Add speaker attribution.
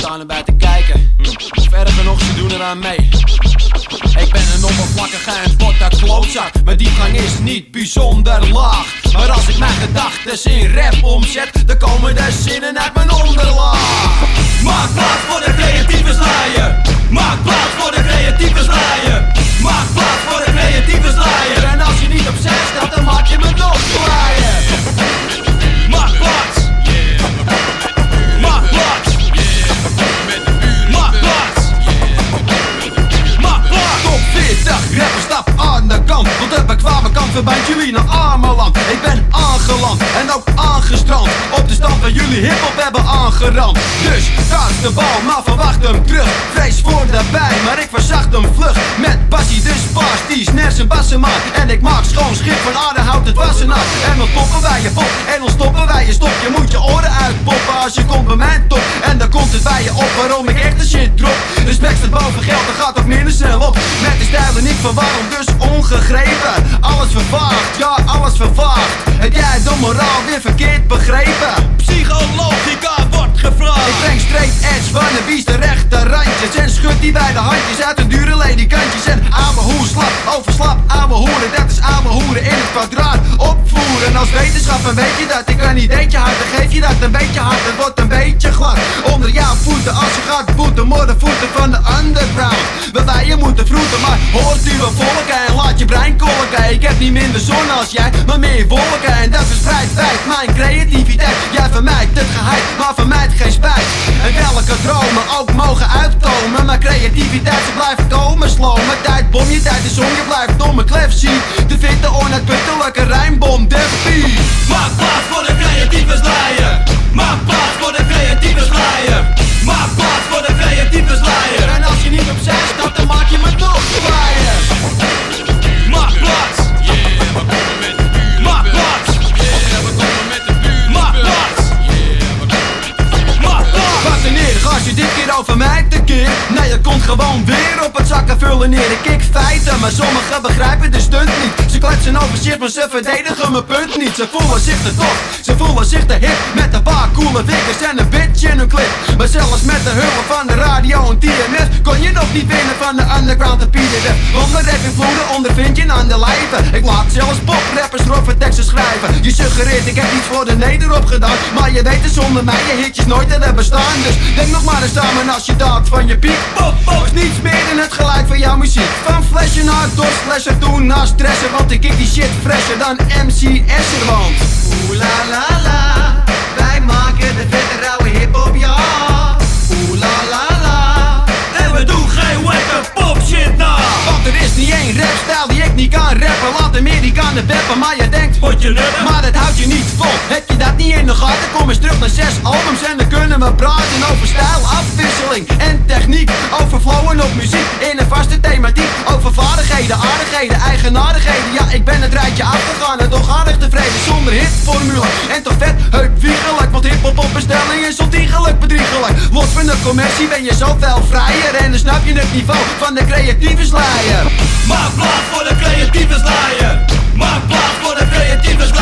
Speaker 1: staan erbij te kijken. Of erger nog, ze doen eraan mee. Ik ben een oppervlakkige en botte klootzak. Mijn diepgang is niet bijzonder laag. Maar als ik mijn gedachten in rap omzet, dan komen de zinnen uit mijn onderlaag. Maak plaats voor de creatieve slaaier. Maak plaats voor de creatieve slaaier. Maak plaats voor de creatieve slaaier. En als je niet opzij staat, dan maak je me nog slaaier. Maak plaats. Maak plaats. Maak plaats. Maak plaats. Top 40 rappers, stap aan de kant. Want de bekwame kant verbindt jullie naar Ameland. Ik ben aangeland en ook aangestrand op de stand waar jullie hiphop hebben aangerand. Dus kaas de bal, maar verwacht hem terug. Vrees voor de bij, maar ik verzacht hem vlug. Met passie, dus pas die snares en bassen maar. En ik maak schoon schip van aarde, houdt het wassen af. En dan toppen wij je pop, en dan stoppen wij je stop. Je moet je oren uitpoppen als je komt bij mijn top. En dan komt het bij je op waarom ik echt de shit drop. Respect staat boven geld, dan gaat ook minder snel op. Met de stijlen niet verwarmd, dus ongegrepen. Alles vervaagd, ja alles vervaagd. Heb jij de moraal weer verkeerd begrepen? Psychologica wordt gevraagd. Ik breng straight edge van de wies de rechte randjes. En schud die bij de handjes uit de dure ledikantjes. En ouwe hoer slap, overslap, ouwe hoeren. Dat is ouwe hoeren in het kwadraat opvoeren. Als wetenschap en weet je dat ik een ideetje had, dan geef je dat een beetje hard. Het wordt een beetje glad onder jouw voeten. Als je gaat boeten, worden voeten van de underground. Waarbij je moet vroeten, maar hoort u wel volken en laat je brein kolken. Ik heb niet minder zon als jij, maar meer wolken. En dat verspreidt wijd mijn creativiteit. Jij vermijdt het geheim, maar vermijdt geen spijt. En welke dromen ook mogen uitkomen. Maar creativiteit ze blijft komen slow. Mijn tijd bom, je tijd is om, je blijft domme klef zien. Te vinden onuitputtelijke rijmbom, de beat. Maak plaats voor de creatieve slaaier. Maak plaats voor de creatieve slaaier. Maak plaats voor de creatieve slaaier. En als je niet opzij staat, dan maak je me nog zwaaier. Maak plaats. Maak plaats. Maak plaats. Maak plaats. Fascinerend als je dit keer over mij tekeert. Nee, je komt gewoon weer op het zakken vullen neer. Ik kik feiten, maar sommigen begrijpen de stunt niet. Ze kletsen over shit, maar ze verdedigen mijn punt niet. Ze voelen zich te top, ze voelen zich te hip. Met een paar coole wikkers en een bitch in hun clip. Maar zelfs met de hulp van de radio en TMS kon je nog niet winnen van de underground en PDF. Want mijn rappingvloeden ondervind je aan de lijven. Ik laat zelfs poprappers roffe teksten schrijven. Je suggereert ik heb iets voor de nederop gedaan. Maar je weet het zonder mij je hitjes nooit hadden bestaan. Dus denk nog maar eens samen als je daalt van je piek. Is niets meer dan het geluid van jouw muziek. Van flashen naar dorsflashen toen naar stressen. Want ik kick die shit fresher dan MC Escher. Want oeh la la la, wij maken de vette rauwe hiphop ja. Oeh la la la, en we doen geen wake-up pop shit na. Want er is niet één rapstijl die ik niet kan rappen. Laat hem meer die kan de beppen, maar je denkt word je nuttig. Maar dat houdt je niet vol, heb je dat niet in de gaten? Kom eens terug naar 6 albums en dan kunnen we praten over stijl, afwisseling en techniek. Over flowen op muziek, in een vaste thematiek. Over vaardigheden, aardigheden, eigenaardigheden. Ja, ik ben het rijtje afgegaan en toch aardig tevreden zonder hitformule. En toch vet heupwiegelijk, want hiphop op bestelling is ontiegelijk bedriegelijk. Los van de commercie ben je zoveel vrijer. En dan snap je het niveau van de creatieve slaaier. Maak plaats voor de creatieve slaaier. Maak plaats voor de creatieve slaaier.